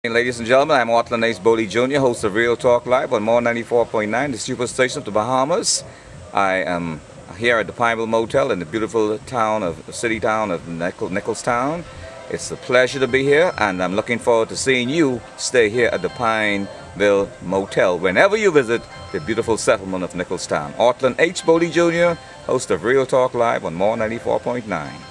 Ladies and gentlemen, I'm Ortland Ace Bowley Jr., host of Real Talk Live on More 94.9, the superstation of the Bahamas. I am here at the Pineville Motel in the beautiful city town of Nicholstown. It's a pleasure to be here, and I'm looking forward to seeing you stay here at the Pineville Motel whenever you visit the beautiful settlement of Nicholstown. Ortland H. Bowley Jr., host of Real Talk Live on More 94.9.